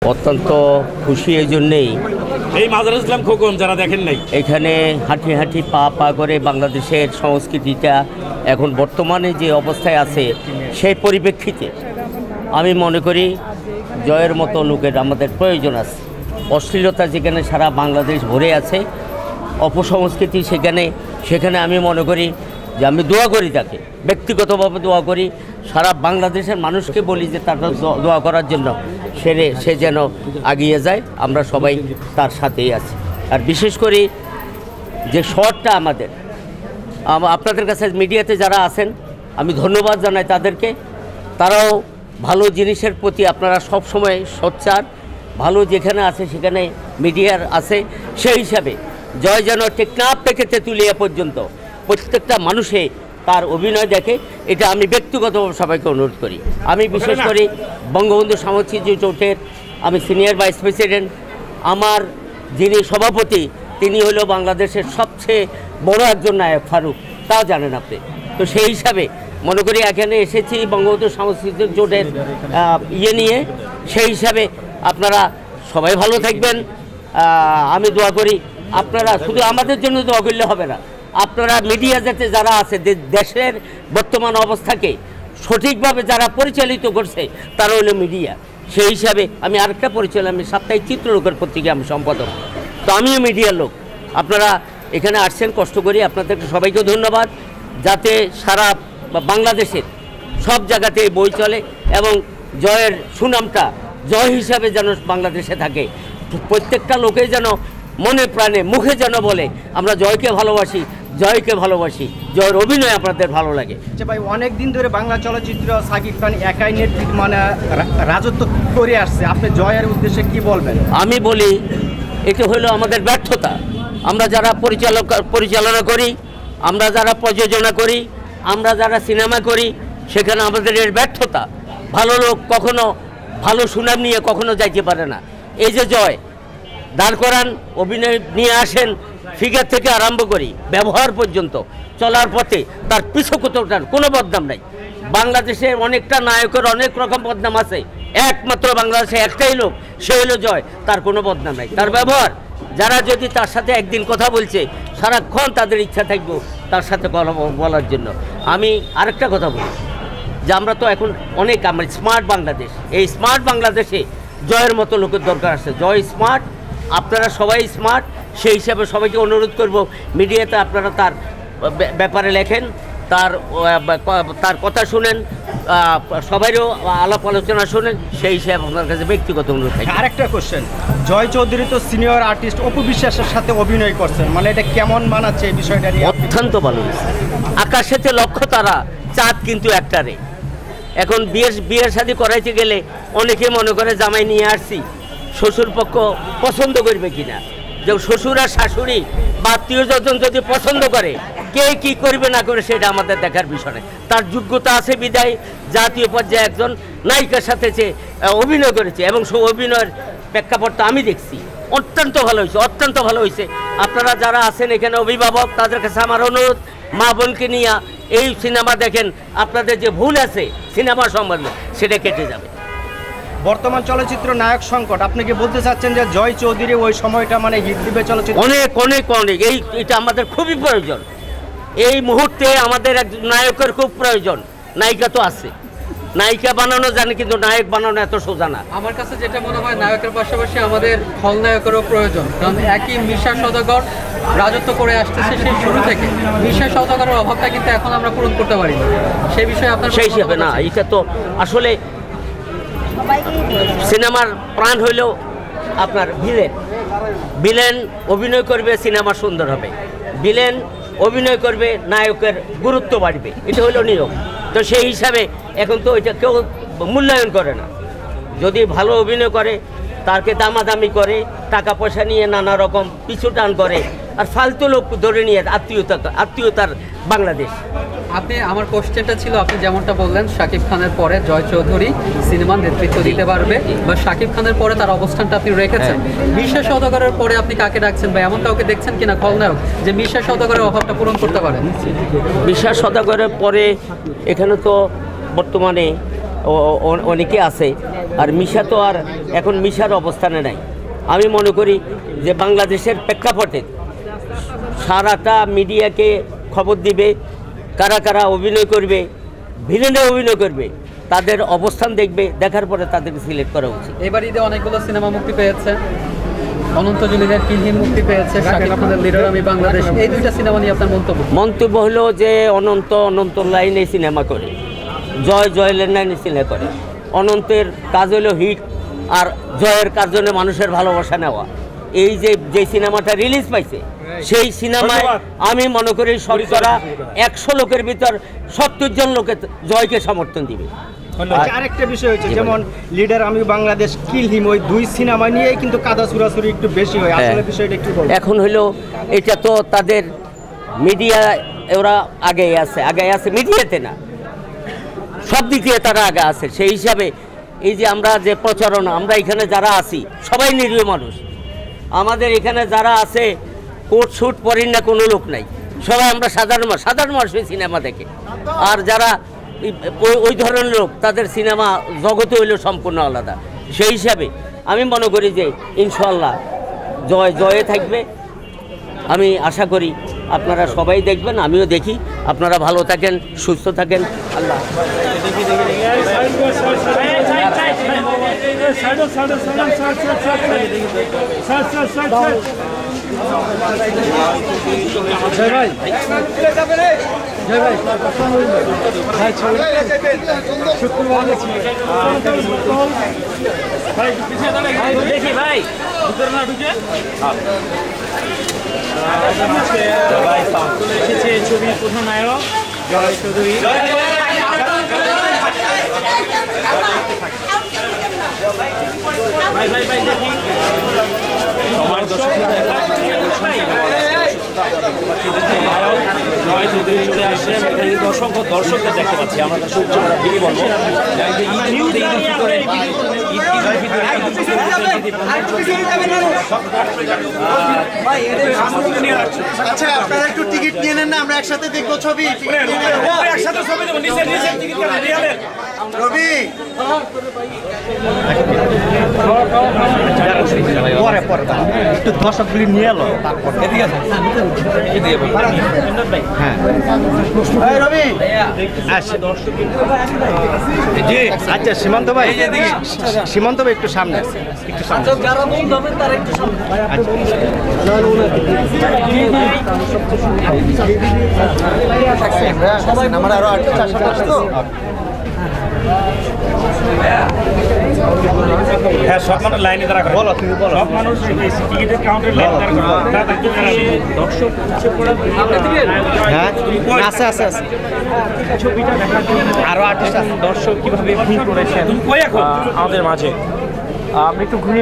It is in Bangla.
অত্যন্ত খুশি এই জন্যেই, এই মাজারুল ইসলাম খোকন যারা দেখেন নাই, এখানে হাঁটি হাঁটি পা পা করে বাংলাদেশের সংস্কৃতিটা এখন বর্তমানে যে অবস্থায় আছে সেই পরিপ্রেক্ষিতে আমি মনে করি জয়ের মতো লোকের আমাদের প্রয়োজন আছে। অশ্লীলতা যেখানে সারা বাংলাদেশ ভরে আছে, অপসংস্কৃতি সেখানে আমি মনে করি যে আমি দোয়া করি, তাকে ব্যক্তিগতভাবে দোয়া করি, সারা বাংলাদেশের মানুষকে বলি যে তার দোয়া করার জন্য সে যেন এগিয়ে যায়। আমরা সবাই তার সাথেই আছি। আর বিশেষ করে যে শহরটা আমাদের, আপনাদের কাছে মিডিয়াতে যারা আছেন আমি ধন্যবাদ জানাই তাদেরকে। তারাও ভালো জিনিসের প্রতি আপনারা সব সময় সোচ্চার, ভালো যেখানে আছে সেখানে মিডিয়ার আছে। সেই হিসাবে জয় যেন টেকনাফ থেকে তেঁতুলিয়া পর্যন্ত প্রত্যেকটা মানুষে তার অভিনয় দেখে, এটা আমি ব্যক্তিগতভাবে সবাইকে অনুরোধ করি। আমি বিশেষ করে বঙ্গবন্ধু সাংস্কৃতিক জোটের আমি সিনিয়র ভাইস প্রেসিডেন্ট, আমার যিনি সভাপতি তিনি হলো বাংলাদেশের সবচেয়ে বড় একজন নায়ক ফারুক, তাও জানেন আপনি। তো সেই হিসাবে মনে করি এখানে এসেছি বঙ্গবন্ধু সাংস্কৃতিক জোটের নিয়ে। সেই হিসাবে আপনারা সবাই ভালো থাকবেন। আমি দোয়া করি আপনারা শুধু আমাদের জন্য দোয়া করলে হবে না, আপনারা মিডিয়া যাতে যারা আছে দেশের বর্তমান অবস্থাকে সঠিকভাবে যারা পরিচালিত করছে তারা হলো মিডিয়া। সেই হিসাবে আমি আরেকটা পরিচয়, আমি সাপ্তাহিক চিত্রলোকের পত্রিকা আমি সম্পাদক, তো আমিও মিডিয়ার লোক। আপনারা এখানে আসছেন কষ্ট করি, আপনাদেরকে সবাইকে ধন্যবাদ। যাতে সারা বাংলাদেশের সব জায়গাতে বই চলে এবং জয়ের সুনামটা জয় হিসাবে যেন বাংলাদেশে থাকে, প্রত্যেকটা লোকে যেন মনে প্রাণে মুখে যেন বলে আমরা জয়কে ভালোবাসি, জয়কে ভালোবাসি, জয়ের অভিনয় আপনাদের ভালো লাগে। আচ্ছা ভাই, অনেক দিন ধরে বাংলা চলচ্চিত্র শাকিব খান একাই নেতৃত্ব রাজত্ব করে আসছে, আপনি জয়ের উদ্দেশ্যে কি বলবেন? আমি বলি এটা হলো আমাদের ব্যর্থতা। আমরা যারা পরিচালনা করি, আমরা যারা প্রযোজনা করি, আমরা যারা সিনেমা করি, সেখানে আমাদের এর ব্যর্থতা। ভালো লোক কখনো ভালো সুনাম নিয়ে কখনো যাইতে পারে না। এই যে জয় দাঁড় করান, অভিনয় নিয়ে আসেন, ফিগার থেকে আরম্ভ করি ব্যবহার পর্যন্ত চলার পথে তার পিছুকতার কোনো বদনাম নাই। বাংলাদেশে অনেকটা নায়কের অনেক রকম বদনাম আছে, একমাত্র বাংলাদেশে একটাই লোক, সে হলো জয়, তার কোনো বদনাম নাই। তার ব্যবহার, যারা যদি তার সাথে একদিন কথা বলছে সারাক্ষণ তাদের ইচ্ছা থাকবো তার সাথে বলার জন্য। আমি আরেকটা কথা বলি যে আমরা তো এখন অনেক আমরা স্মার্ট বাংলাদেশ, এই স্মার্ট বাংলাদেশে জয়ের মতো লোকের দরকার আছে। জয় স্মার্ট, আপনারা সবাই স্মার্ট, সেই হিসাবে সবাইকে অনুরোধ করব মিডিয়াতে আপনারা তার ব্যাপারে লেখেন, তার কথা শুনেন, সবাইও আলাপ আলোচনা শুনেন, সেই হিসাবে আপনার কাছে ব্যক্তিগত অনুরোধ থাকে। আরেকটা কোশ্চেন, জয় চৌধুরী তো সিনিয়র আর্টিস্ট অপু বিশ্বাসের সাথে অভিনয় করছেন, মানে এটা কেমন মানাচ্ছে এই বিষয়টা নিয়ে? অত্যন্ত ভালো হয়েছে। আকাশেতে লক্ষ্য তারা, চাঁদ কিন্তু একটারে। এখন বিয়ের শাদী করাইতে গেলে অনেকে মনে করে জামাই নিয়ে আসছি, শ্বশুর পক্ষ পছন্দ করবে কিনা, যে শ্বশুর আর শাশুড়ি বা আত্মীয়স্বজন যদি পছন্দ করে, কে কি করবে না করে সেটা আমাদের দেখার বিষয়। তার যোগ্যতা আছে বিদায় জাতীয় পর্যায়ে একজন নায়িকার সাথে সে অভিনয় করেছে এবং সে অভিনয়ের প্রেক্ষাপটটা আমি দেখছি, অত্যন্ত ভালো হয়েছে, অত্যন্ত ভালো হয়েছে। আপনারা যারা আছেন এখানে অভিভাবক, তাদের কাছে আমার অনুরোধ, মা বোনকে নিয়ে এই সিনেমা দেখেন, আপনাদের যে ভুল আছে সিনেমা সম্বন্ধে সেটা কেটে যাবে। বর্তমান চলচ্চিত্র নায়ক সংকট, আপনি কি বলতে চাচ্ছেন যে জয় চৌধুরী ওই সময়টা মানে হিট দিবে চলচ্চিত্র? অনেক অনেক অনেক, এটা আমাদের খুবই প্রয়োজন। এই মুহূর্তে আমাদের এক নায়কের খুব প্রয়োজন। নায়িকা তো আছে, নায়িকা বানানো জানে, কিন্তু নায়ক বানানো এত সোজা না। আমার কাছে যেটা মনে হয় নায়কের পাশাপাশি আমাদের খলনায়কেরও প্রয়োজন, কারণ একই মিশা সওদাগর রাজত্ব করে আসতেছে সেই শুরু থেকে। মিশা সওদাগরের অভাবটা কিন্তু এখন আমরা পূরণ করতে পারি না, সেই বিষয়ে আপনার সেই হিসাবে না, এটা তো আসলে সিনেমার প্রাণ হইলেও আপনার ভিলেন অভিনয় করবে, সিনেমা সুন্দর হবে। ভিলেন অভিনয় করবে, নায়কের গুরুত্ব বাড়বে, এটা হলো নিয়ম। তো সেই হিসাবে এখন তো এটা কেউ মূল্যায়ন করে না। যদি ভালো অভিনয় করে তাকে দামাদামি করে, টাকা পয়সা নিয়ে নানা রকম পিছু টান করে, আর ফালতু লোক ধরে নিয়ে আত্মীয়তার বাংলাদেশ। আপনি, আমার কোশ্চেনটা ছিল, আপনি যেমনটা বললেন শাকিব খানের পরে জয় চৌধুরী সিনেমার নেতৃত্ব দিতে পারবে, বা শাকিব খানের পরে তার অবস্থানটা আপনি রেখেছেন। মিশা সওদাগরের পরে আপনি কাকে ডাকছেন, বা এমন কাউকে দেখছেন কিনা খলনায়ক যে মিশা সওদাগরের অভাবটা পূরণ করতে পারে? মিশা সওদাগরের পরে এখানে তো বর্তমানে অনেকে আছে। আর মিশা তো আর এখন মিশার অবস্থানে নাই। আমি মনে করি যে বাংলাদেশের প্রেক্ষাপটে সারাটা মিডিয়াকে খবর দিবে, কারা কারা অভিনয় করবে, ভিলেনে অভিনয় করবে, তাদের অবস্থান দেখবে, দেখার পরে তাদেরকে সিলেক্ট করা উচিত। এবার ঈদে অনেকগুলো সিনেমা মুক্তি পেয়েছে। অনন্ত জলিলের কিলহিম মুক্তি পেয়েছে, শাকিব খানের লিডার আমি বাংলাদেশ। এই দুইটা সিনেমা নিয়ে আপনার মন্তব্য হলো যে অনন্ত লাইনে সিনেমা করে, জয়ের লাইনে সিনেমা করে। অনন্তের কাজ হলো হিট, আর জয়ের কাজ হলো মানুষের ভালোবাসা নেওয়া। এই যে সিনেমাটা রিলিজ পাইছে, সেই সিনেমায় আমি মনে করি শতকরা 100 লোকের ভিতর 70 জন লোকে জয়কে সমর্থন দিবে। আরেকটা বিষয় হচ্ছে, যেমন লিডার আমি বাংলাদেশ, কিল হিম, ওই দুই সিনেমা নিয়েই কিন্তু কাদা ছুড়াছুড়ি একটু বেশি হয়। আসলে বিষয়টা একটু বলুন। এখন হলো এটা তো তাদের মিডিয়া, ওরা আগে আছে মিডিয়াতে না, সব দিক দিয়ে তারা আগে আছে। সেই হিসাবে এই যে আমরা যে প্রচারণা, আমরা এখানে যারা আছি সবাই নিরীহ মানুষ। আমাদের এখানে যারা আছে কোট শুট পরেন না কোনো লোক নাই, সবাই আমরা সাধারণ মানুষ সিনেমা দেখে। আর যারা ওই ধরনের লোক, তাদের সিনেমা জগতে হইলেও সম্পূর্ণ আলাদা। সেই হিসাবে আমি মনে করি যে ইনশাল্লাহ জয়ে থাকবে। আমি আশা করি আপনারা সবাই দেখবেন, আমিও দেখি। আপনারা ভালো থাকেন, সুস্থ থাকেন। আল্লাহ দেখি ভাই এসেছে ছবির প্রধান নায়ক জয় চৌধুরী। ভাই দেখি জয় চৌধুরী চলে আসছেন। দর্শকদের দেখতে পাচ্ছি আমরা, ঠিকই বলবো আচ্ছা, আপনারা একটু টিকিট নিয়ে নেন না, আমরা একসাথে দেখবো ছবি। একসাথে ছবি দেবো, নিচে টিকিট রবি পরে একটু দর্শকগুলি নিয়ে এলো, তারপর হ্যাঁ রবি। আচ্ছা সীমান্ত ভাই, একটু সামনে, আমার আরো 8টা আসতো। হ্যাঁ, সব মানুষ লাইনে দাঁড়া করে। বলো, তুমি বলো। সব মানুষ টিকিটের কাউন্টারে লাইনে দাঁড়া করে। দর্শক হ্যাঁ আছে ছবিটা দেখার জন্য আরো 8টা দর্শক কিভাবে ভিড় করেছেন আমাদের মাঝে। আমরা একটু ঘুরে